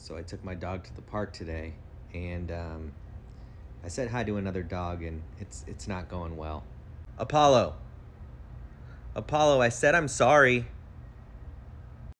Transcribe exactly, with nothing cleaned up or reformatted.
So I took my dog to the park today, and um, I said hi to another dog, and it's it's not going well. Apollo. Apollo, I said I'm sorry.